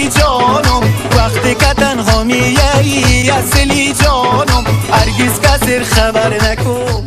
اصلی جانم وقتی که تنها میایی اصلی جانم هرگز کسی خبر نکن